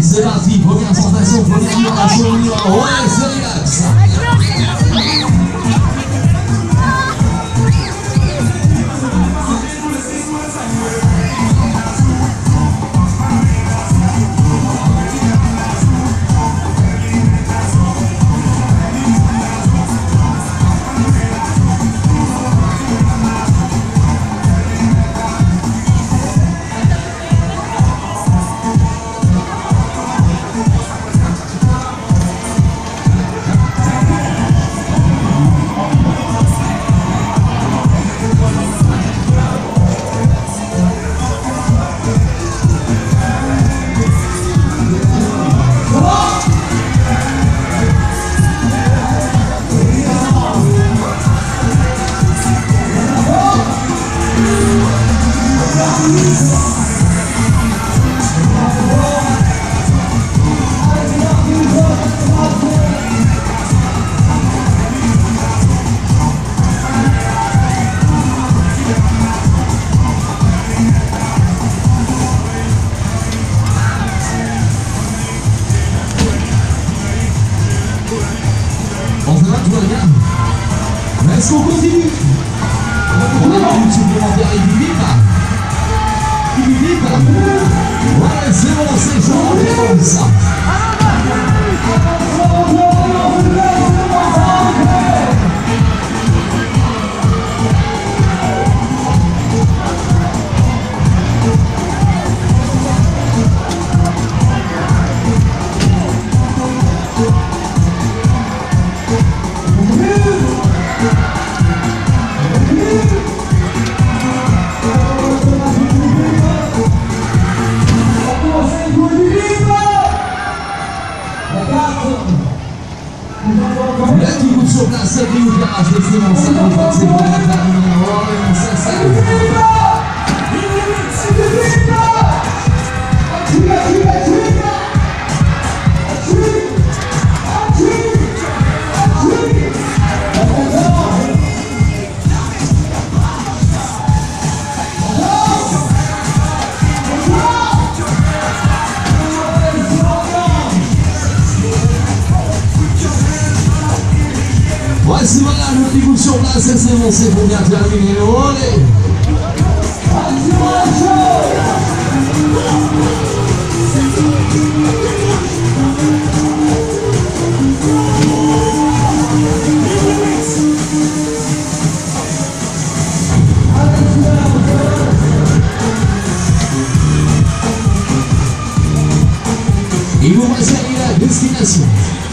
c'est parti, première sensation, première vibration, on y va. Ouais, c'est relax. Est-ce qu'on continue? On a une supplémentaire et du vip. Ouais, c'est bon, c'est chaud, on est comme ça. Là, tout sur place, c'est qui nous garage, c'est mon sac, on voit que c'est bon, on s'installe. Voici voilà le petit coup sur place et c'est bon, c'est pour bien terminer. Olé! Il vous reste à la destination.